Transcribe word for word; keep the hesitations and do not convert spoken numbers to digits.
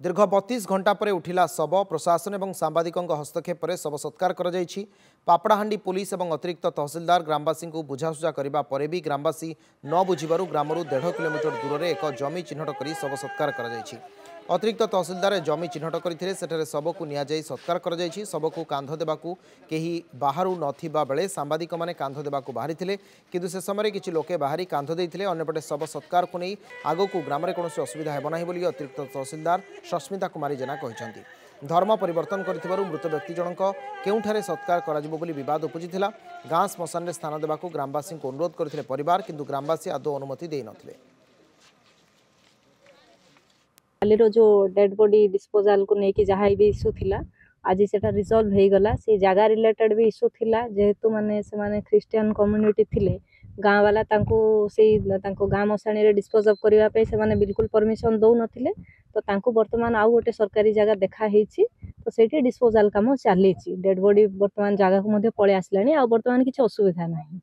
दीर्घ बतीस घंटा पर उठिला शव प्रशासन और सांबादिकों हस्तक्षेप पर शव सत्कार कर पापड़ाहांडी पुलिस और अतिरिक्त तहसिलदार ग्रामवासी को बुझासुझा करने पर भी ग्रामवासी न बुझिबारु ग्रामरू डेढ़ किलोमीटर दूर में एक जमी चिन्हट कर शव सत्कार कर अतिरिक्त तहसिलदार जमी चिन्हट करते सेठे शव को नियाई सत्कार कर शव को कांध देवाकू कहीं बाहर नथिबा बेले सांबादिक मैंने कांध देवाकू बाहरी थे किंतु से समय किसी लोके बाहरी कांध देते अन्यपटे शव सत्कार को नहीं आगक ग्राम में कौन असुविधा होना बोली अतिरिक्त तहसिलदार सस्मिता कुमारी जेना कहते धर्म परिवर्तन कर मृत व्यक्ति जनक केउठारे सत्कार कर बद उपजिला गाँ श्मशान में स्थान देवाकू ग्रामवासी को अनुरोध करते परिवार किंतु ग्रामवासी आदौ अनुमति दे नथिले। कालीर जो डेड बॉडी डिस्पोजाल को लेकिन जहाँ भी इश्यू थिला आज सेटा रिजॉल्व हो गला से जगह रिलेटेड भी इश्यू थिला जेहेतु माने से माने क्रिश्चियन कम्युनिटी थिले गाँ वाला तांको से तांको गाँ मशाणी रे डिस्पोज अफ करबा पे से माने बिल्कुल परमिशन दौ नथिले तो तांको वर्तमान आउ गोटे सरकारी जगह देखा हेछि तो सेठी डिस्पोजाल काम चली डेड बॉडी वर्तमान जगह को मध्य पळे आसलानी आ वर्तमान किछि असुविधा नाही।